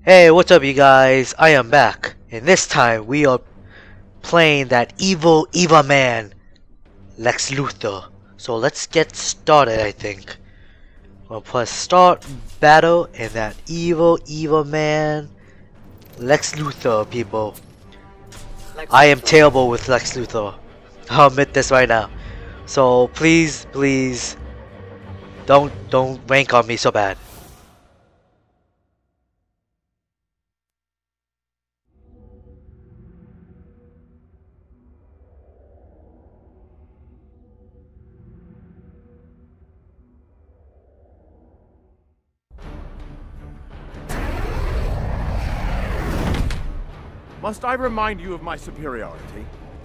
Hey, what's up you guys? I am back, and this time we are playing that evil Eva man, Lex Luthor. So let's get started, I think. We'll press start battle and that evil Eva man, Lex Luthor, people. I am terrible with Lex Luthor. I'll admit this right now. So please, don't rank on me so bad. Must I remind you of my superiority?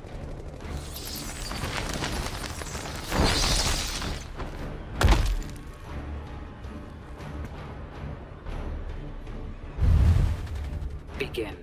Begin.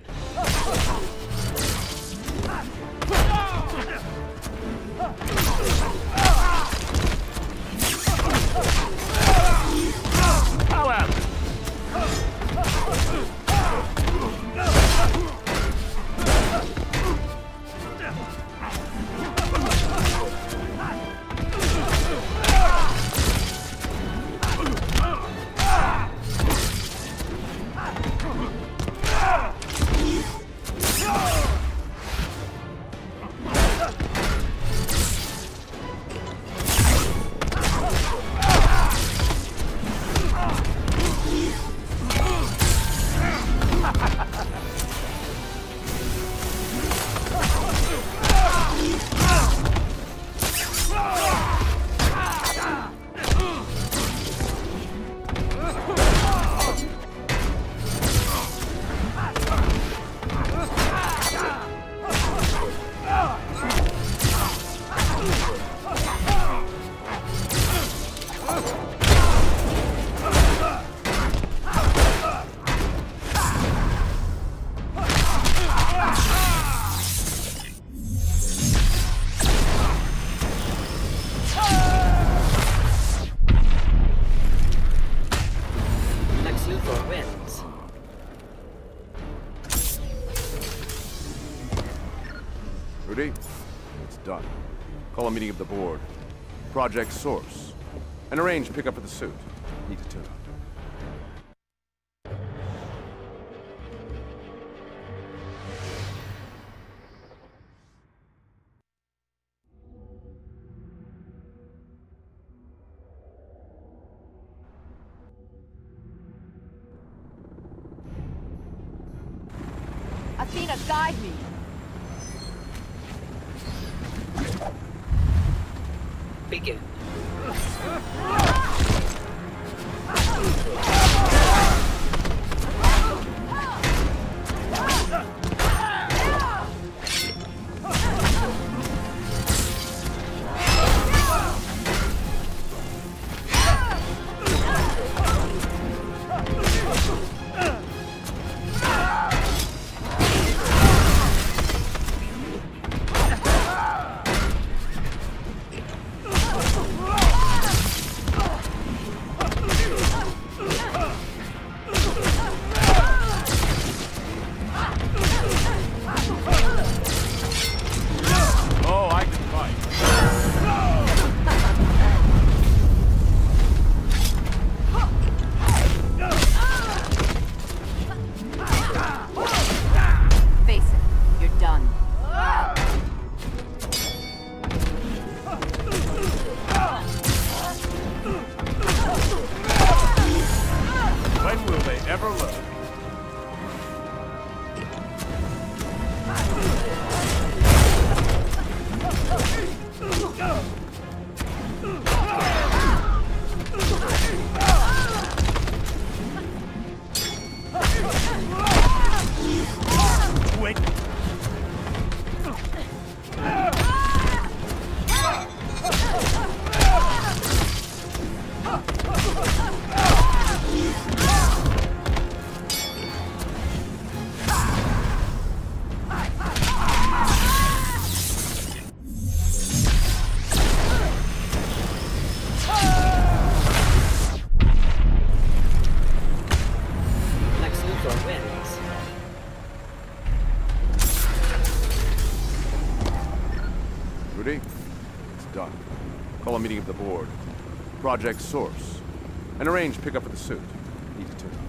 Rudy, it's done. Call a meeting of the board. Project Source. And arrange pickup for the suit. Need to tune up. Athena, guide me! Begin. Luthor wins. Rudy, it's done. Call a meeting of the board. Project Source. And arrange pickup of the suit. Need to tune up.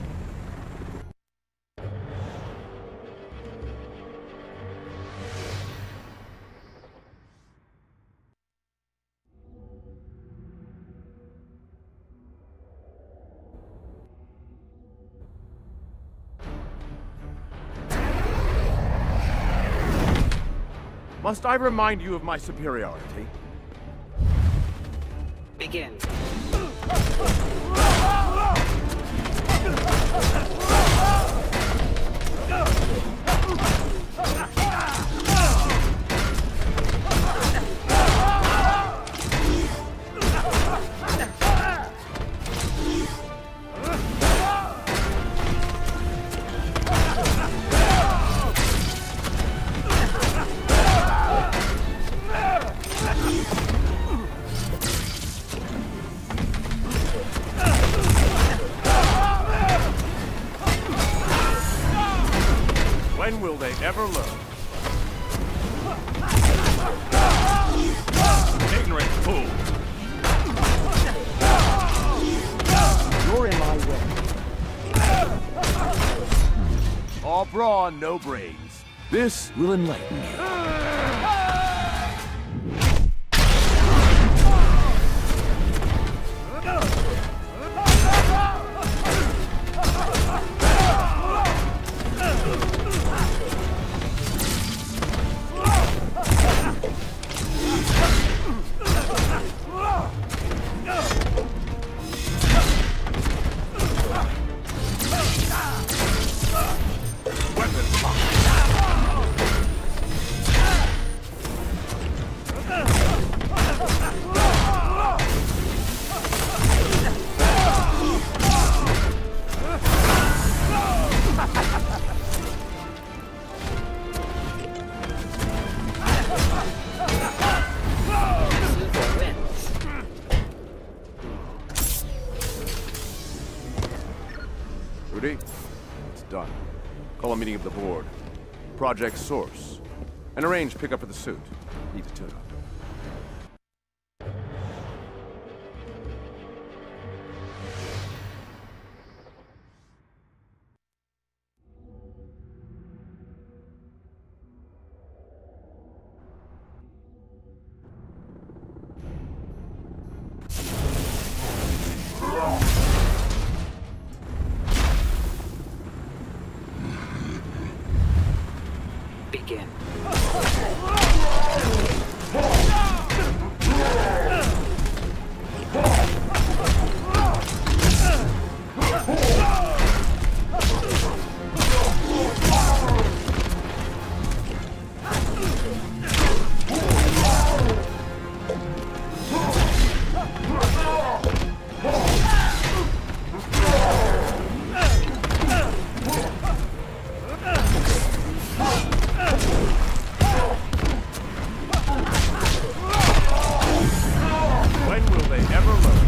Must I remind you of my superiority? Begin. When will they ever learn? Ignorant fool! You're in my way. All brawn, no brains. This will enlighten you. Luthor wins. Rudy, it's done. Call a meeting of the board. Project Source. And arrange pickup for the suit. Need to tune up. Begin. When will they ever learn?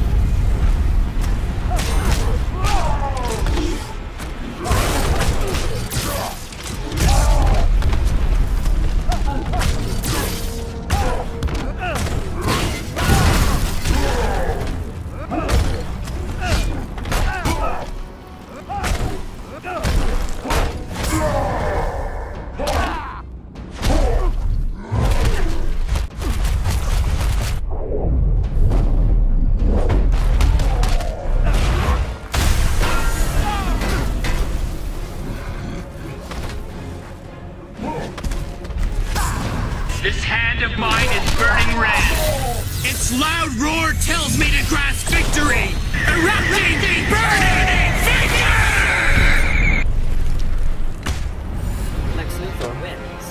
This hand of mine is burning red. Its loud roar tells me to grasp victory. Erupting, burning vigor! Lex Luthor wins.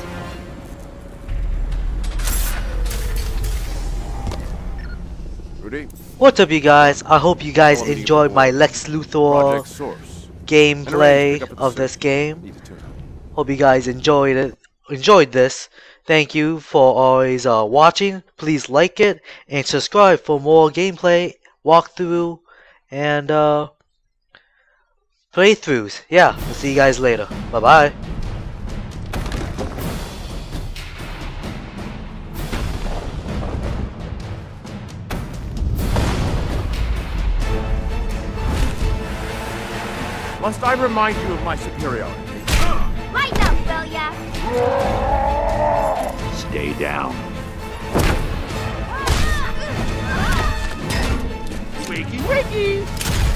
Rudy, What's up, you guys? I hope you guys Call a meeting of enjoyed the my board. Lex Luthor Project Source. gameplay Pick up at the of this suit. game. Need to tune up. Hope you guys enjoyed this. Thank you for always watching. Please like it and subscribe for more gameplay, walkthrough, and playthroughs. Yeah, we'll see you guys later. Bye bye. Must I remind you of my superiority? Lighten up, will ya? Stay down. Wakey, wakey!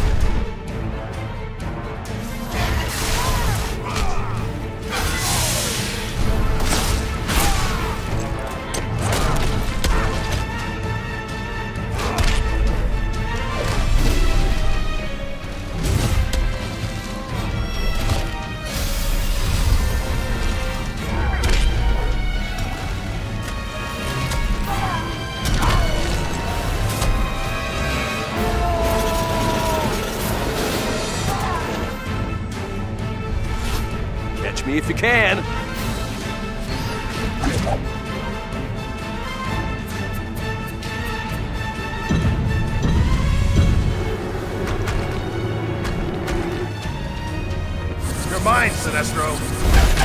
Catch me if you can. You're mine, Sinestro.